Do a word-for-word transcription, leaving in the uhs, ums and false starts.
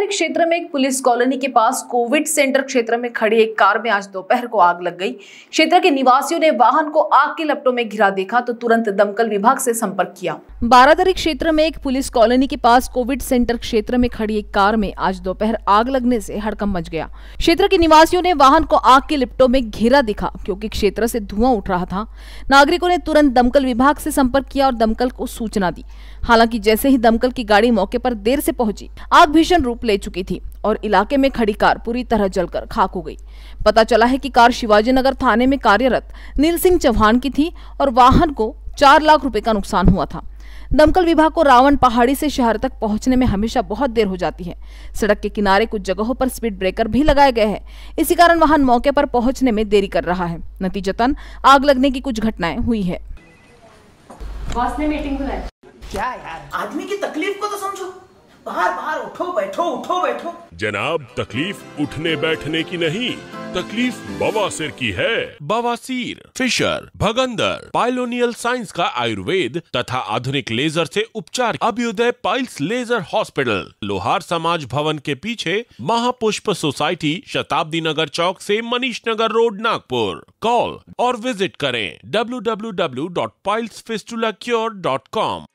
बारादरी क्षेत्र में एक पुलिस कॉलोनी के पास कोविड सेंटर क्षेत्र में खड़ी एक कार में आज दोपहर को आग लग गई। क्षेत्र के निवासियों ने वाहन को आग के लपटों में घिरा देखा तो तुरंत दमकल विभाग से संपर्क किया। बारादरी क्षेत्र में एक पुलिस कॉलोनी के पास कोविड सेंटर क्षेत्र में खड़ी एक कार में आज दोपहर आग लगने से हड़कंप मच गया। क्षेत्र के निवासियों ने वाहन को आग के लपटों में घिरा देखा क्योंकि क्षेत्र से धुआं उठ रहा था। नागरिकों ने तुरंत दमकल विभाग से संपर्क किया और दमकल को सूचना दी। हालांकि जैसे ही दमकल की गाड़ी मौके पर देर से पहुंची, आग भीषण रूप ले चुकी थी और इलाके में खड़ी कार पूरी तरह जलकर खाक हो गई। पता चला है कि कार शिवाजीनगर थाने में कार्यरत नील सिंह चौहान की थी और वाहन को चार लाख रुपए का नुकसान हुआ था। दमकल विभाग को रावण पहाड़ी से शहर तक पहुंचने में हमेशा बहुत देर हो जाती है। सड़क के किनारे कुछ जगहों पर स्पीड ब्रेकर भी लगाए गए हैं। इसी कारण वाहन मौके पर पहुंचने में देरी कर रहा है। नतीजतन आग लगने की कुछ घटनाएं हुई है। बॉस ने मीटिंग बुलाई। क्या यार, आदमी की तकलीफ को तो समझो। बाहर बाहर उठो बैठो उठो बैठो। जनाब, तकलीफ उठने बैठने की नहीं, तकलीफ बवासीर की है। बवासीर, फिशर, भगंदर, पाइलोनियल साइंस का आयुर्वेद तथा आधुनिक लेजर से उपचार। अभ्युदय पाइल्स लेजर हॉस्पिटल, लोहार समाज भवन के पीछे, महापुष्प सोसाइटी, शताब्दी नगर चौक से मनीष नगर रोड, नागपुर। कॉल और विजिट करें W W W dot piles fistula cure dot com.